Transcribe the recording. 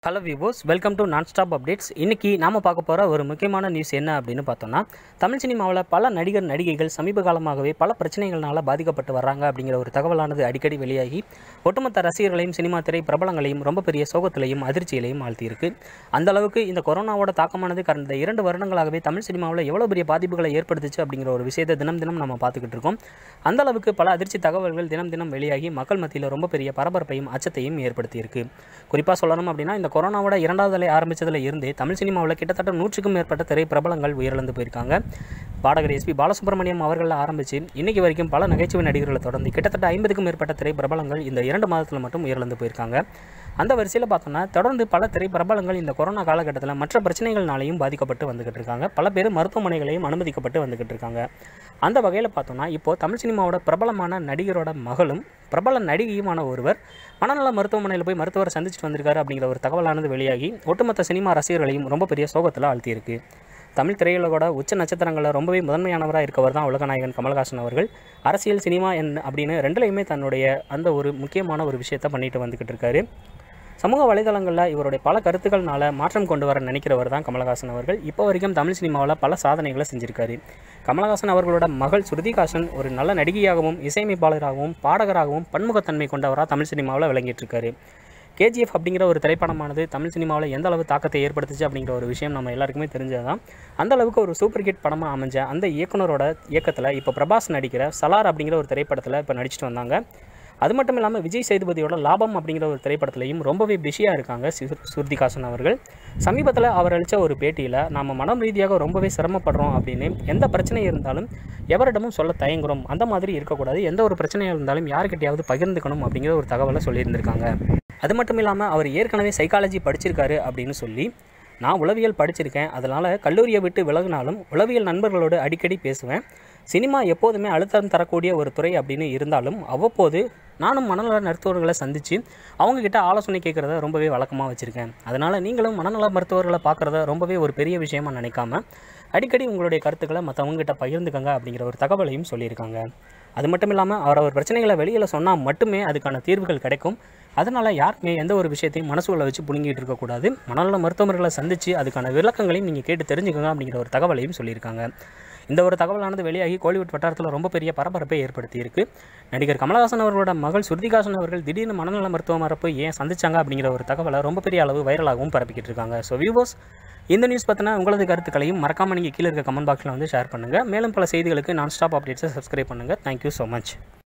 Hello viewers, welcome to non-stop அப்டேட்ஸ். இன்றைக்கி நாம் பார்க்க போகிற ஒரு முக்கியமான நியூஸ் என்ன அப்படின்னு பார்த்தோம்னா, தமிழ் சினிமாவில் பல நடிகர் நடிகைகள் சமீப காலமாகவே பல பிரச்சனைகளால் பாதிக்கப்பட்டு வர்றாங்க அப்படிங்கிற ஒரு தகவலானது அடிக்கடி வெளியாகி ஒட்டுமொத்த ரசிகர்களையும் சினிமா திரை பிரபலங்களையும் ரொம்ப பெரிய சோகத்திலையும் அதிர்ச்சியிலையும் ஆழ்த்தியிருக்கு. அந்த அளவுக்கு இந்த கொரோனாவோட தாக்கமானது கடந்த 2 வருடங்களாகவே தமிழ் சினிமாவில் எவ்வளோ பெரிய பாதிப்புகளை ஏற்படுத்துச்சு அப்படிங்கிற ஒரு விஷயத்தை தினம் தினம் நம்ம பார்த்துக்கிட்டு இருக்கோம். அந்த அளவுக்கு பல அதிர்ச்சி தகவல்கள் தினம் தினம் வெளியாகி மக்கள் மத்தியில் ரொம்ப பெரிய பரபரப்பையும் அச்சத்தையும் ஏற்படுத்தியிருக்கு. குறிப்பாக சொல்லணும் அப்படின்னா, இந்த கொரோனாவோட 2வது அலை ஆரம்பித்ததில் இருந்தே தமிழ் சினிமாவில் கிட்டத்தட்ட 100க்கும் மேற்பட்ட திரை பிரபலங்கள் உயிரிழந்து போயிருக்காங்க. பாடகர் எஸ்பி பாலசுப்ரமணியம் அவர்கள் ஆரம்பித்து இன்றைக்கி வரைக்கும் பல நகைச்சுவை நடிகர்களை தொடர்ந்து கிட்டத்தட்ட 50க்கும் மேற்பட்ட திரை பிரபலங்கள் இந்த 2 மாதத்தில் மட்டும் உயிரிழந்து போயிருக்காங்க. அந்த வரிசையில் பார்த்தோம்னா, தொடர்ந்து பல திரை பிரபலங்கள் இந்த கொரோனா காலகட்டத்தில் மற்ற பிரச்சனைகள்னாலையும் பாதிக்கப்பட்டு வந்துக்கிட்டு இருக்காங்க. பல பேர் மருத்துவமனைகளையும் அனுமதிக்கப்பட்டு வந்துக்கிட்டு இருக்காங்க. அந்த வகையில் பார்த்தோம்னா, இப்போது தமிழ் சினிமாவோட பிரபலமான நடிகரோட மகளும் பிரபல நடிகையுமான ஒருவர் மனநல மருத்துவமனையில் போய் மருத்துவரை சந்திச்சுட்டு வந்திருக்காரு அப்படிங்கிற ஒரு தகவலானது வெளியாகி ஒட்டுமொத்த சினிமா ரசிகர்களையும் ரொம்ப பெரிய சோகத்தில் ஆழ்த்தியிருக்கு. தமிழ் திரையுலகோட உச்ச நட்சத்திரங்களில் ரொம்பவே முதன்மையானவராக இருக்கவர் தான் உலகநாயகன் கமல்ஹாசன் அவர்கள். அரசியல், சினிமா அப்படின்னு ரெண்டுலையுமே தன்னுடைய அந்த ஒரு முக்கியமான ஒரு விஷயத்தை பண்ணிட்டு வந்துக்கிட்டு இருக்காரு. சமூக வலைதளங்களில் இவருடைய பல கருத்துக்கள்னால மாற்றம் கொண்டு வர நினைக்கிறவர் தான் கமல்ஹாசன் அவர்கள். இப்போ வரைக்கும் தமிழ் சினிமாவில் பல சாதனைகளை செஞ்சுருக்காரு. கமல்ஹாசன் அவர்களோட மகள் ஸ்ருதிஹாசன் ஒரு நல்ல நடிகையாகவும் இசையமைப்பாளராகவும் பாடகராகவும் பன்முகத்தன்மை கொண்டவராக தமிழ் சினிமாவில் விளங்கிட்டு இருக்காரு. கேஜிஎஃப் அப்படிங்கிற ஒரு திரைப்படமானது தமிழ் சினிமாவில் எந்த அளவு தாக்கத்தை ஏற்படுத்துச்சு அப்படிங்கிற ஒரு விஷயம் நம்ம எல்லாருக்குமே தெரிஞ்சதுதான். அந்த அளவுக்கு ஒரு சூப்பர் ஹிட் படமாக அமைஞ்ச அந்த இயக்குனரோட இயக்கத்தில் இப்போ பிரபாஸ் நடிக்கிற சலார் அப்படிங்கிற ஒரு திரைப்படத்தில் இப்போ நடிச்சிட்டு வந்தாங்க. அது மட்டும் இல்லாமல் விஜய் சேதுபதியோட லாபம் அப்படிங்கிற ஒரு திரைப்படத்திலையும் ரொம்பவே பிஸியாக இருக்காங்க ஸ்ருதிஹாசன் அவர்கள். சமீபத்தில் அவர் அளித்த ஒரு பேட்டியில், நாம் மனம் ரீதியாக ரொம்பவே சிரமப்படுறோம் அப்படின்னு, எந்த பிரச்சனை இருந்தாலும் எவரிடமும் சொல்ல தயங்குறோம், அந்த மாதிரி இருக்கக்கூடாது, எந்த ஒரு பிரச்சனையாக இருந்தாலும் யாருக்கிட்டையாவது பகிர்ந்துக்கணும் அப்படிங்கிற ஒரு தகவலை சொல்லியிருந்திருக்காங்க. அது மட்டும் இல்லாமல் அவர் ஏற்கனவே சைக்காலஜி படிச்சிருக்காரு அப்படின்னு சொல்லி, நான் உளவியல் படிச்சிருக்கேன், அதனால் கல்லூரியை விட்டு விலகினாலும் உளவியல் நண்பர்களோடு அடிக்கடி பேசுவேன். சினிமா எப்போதுமே அழுத்தம் தரக்கூடிய ஒரு துறை அப்படின்னு இருந்தாலும் அவ்வப்போது நானும் மனநல மருத்துவர்களை சந்தித்து அவங்கக்கிட்ட ஆலோசனை கேட்குறத ரொம்பவே வழக்கமாக வச்சுருக்கேன். அதனால் நீங்களும் மனநல மருத்துவர்களை பார்க்குறத ரொம்பவே ஒரு பெரிய விஷயமாக நினைக்காம அடிக்கடி உங்களுடைய கருத்துக்களை மற்றவங்ககிட்ட பகிர்ந்துக்கங்க அப்படிங்கிற ஒரு தகவலையும் சொல்லியிருக்காங்க. அது மட்டும் இல்லாமல் அவர் பிரச்சனைகளை வெளியில் சொன்னால் மட்டுமே அதுக்கான தீர்வுகள் கிடைக்கும். அதனால் யாருமே எந்த ஒரு விஷயத்தையும் மனசுக்குள்ளே வச்சு புழுங்கிட்டு இருக்கக்கூடாது. மனநல மருத்துவர்களை சந்தித்து அதுக்கான விளக்கங்களையும் நீங்கள் கேட்டு தெரிஞ்சுக்கோங்க அப்படிங்கிற ஒரு தகவலையும் சொல்லியிருக்காங்க. இந்த ஒரு தகவலானது வெளியாகி கோலிவுட் வட்டாரத்தில் ரொம்ப பெரிய பரபரப்பை ஏற்படுத்தியிருக்கு. நடிகர் கமல்ஹாசன் அவர்களோட மகள் ஸ்ருதிஹாசன் அவர்கள் திடீர்னு மனநல மருத்துவ மரப்பு ஏன் சந்திச்சாங்க அப்படிங்கிற ஒரு தகவலை ரொம்ப பெரிய அளவு வைரலாகவும் பரப்பிக்கிட்டு இருக்காங்க. ஸோ வியூவர்ஸ், இந்த நியூஸ் பற்றின உங்களது கருத்துக்களையும் மறக்காமல் நீங்கள் கீழே இருக்க கமெண்ட் பாக்ஸில் வந்து ஷேர் பண்ணுங்கள். மேலும் பல செய்திகளுக்கு நான்-ஸ்டாப் அப்டேட்ஸை சப்ஸ்கிரைப் பண்ணுங்கள். Thank you so much.